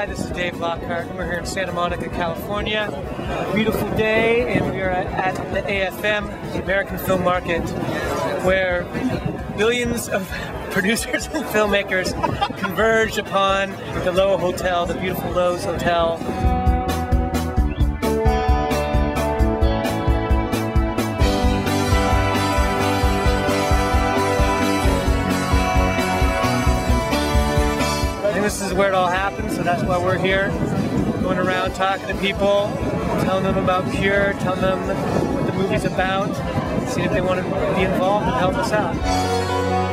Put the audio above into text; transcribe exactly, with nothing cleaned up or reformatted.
Hi, this is Dave Lockhart, and we're here in Santa Monica, California. A beautiful day, and we are at, at the A F M, the American Film Market, where billions of producers and filmmakers converge upon the Lowe Hotel, the beautiful Lowe's Hotel. This is where it all happens, so that's why we're here, going around talking to people, telling them about Pure, telling them what the movie's about, seeing if they want to be involved and help us out.